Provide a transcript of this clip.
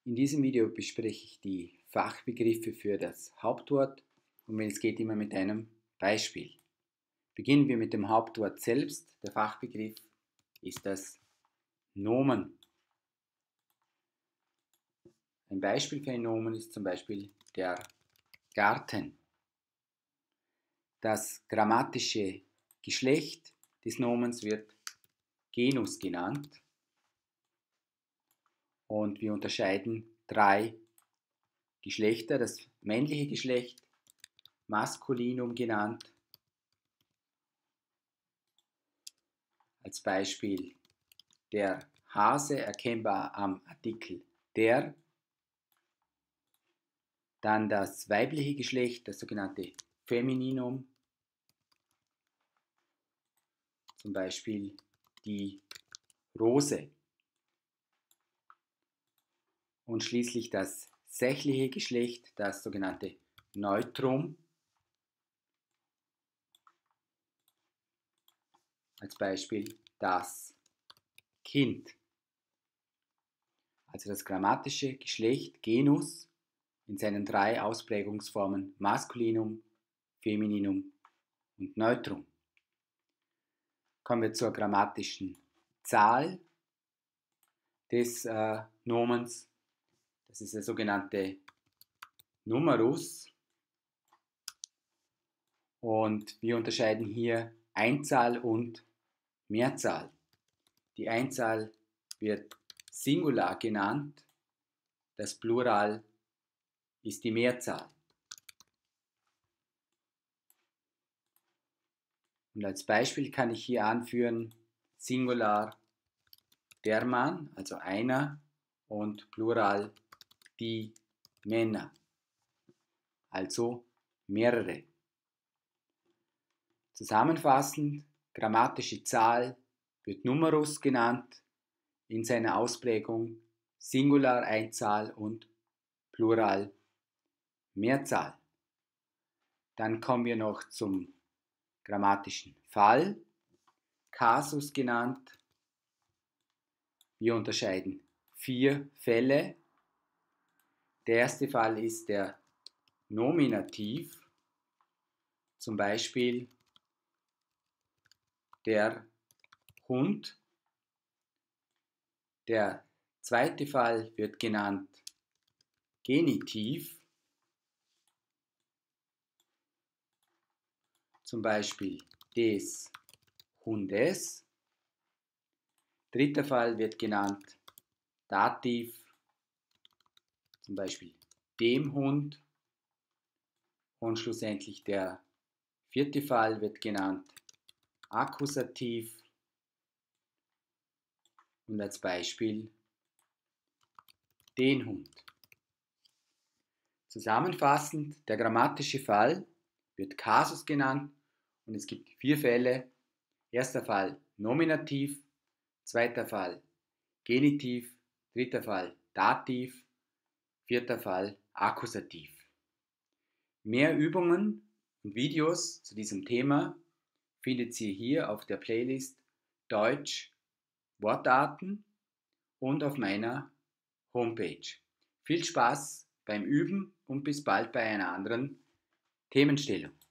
In diesem Video bespreche ich die Fachbegriffe für das Hauptwort und wenn es geht, immer mit einem Beispiel. Beginnen wir mit dem Hauptwort selbst. Der Fachbegriff ist das Nomen. Ein Beispiel für ein Nomen ist zum Beispiel der Garten. Das grammatische Geschlecht des Nomens wird Genus genannt. Und wir unterscheiden drei Geschlechter. Das männliche Geschlecht, Maskulinum genannt. Als Beispiel der Hase, erkennbar am Artikel der. Dann das weibliche Geschlecht, das sogenannte Femininum. Zum Beispiel die Rose. Und schließlich das sächliche Geschlecht, das sogenannte Neutrum. Als Beispiel das Kind. Also das grammatische Geschlecht, Genus, in seinen drei Ausprägungsformen Maskulinum, Femininum und Neutrum. Kommen wir zur grammatischen Zahl des Nomens. Das ist der sogenannte Numerus. Und wir unterscheiden hier Einzahl und Mehrzahl. Die Einzahl wird Singular genannt, das Plural ist die Mehrzahl. Und als Beispiel kann ich hier anführen Singular der Mann, also einer, und Plural die Männer, also mehrere. Zusammenfassend, grammatische Zahl wird Numerus genannt, in seiner Ausprägung Singular Einzahl und Plural Mehrzahl. Dann kommen wir noch zum grammatischen Fall, Kasus genannt. Wir unterscheiden 4 Fälle. Der erste Fall ist der Nominativ, zum Beispiel der Hund. Der zweite Fall wird genannt Genitiv, zum Beispiel des Hundes. Dritter Fall wird genannt Dativ, zum Beispiel dem Hund. Und schlussendlich der vierte Fall wird genannt Akkusativ und als Beispiel den Hund. Zusammenfassend, der grammatische Fall wird Kasus genannt und es gibt 4 Fälle. Erster Fall Nominativ, zweiter Fall Genitiv, dritter Fall Dativ, vierter Fall Akkusativ. Mehr Übungen und Videos zu diesem Thema findet ihr hier auf der Playlist Deutsch Wortarten und auf meiner Homepage. Viel Spaß beim Üben und bis bald bei einer anderen Themenstellung.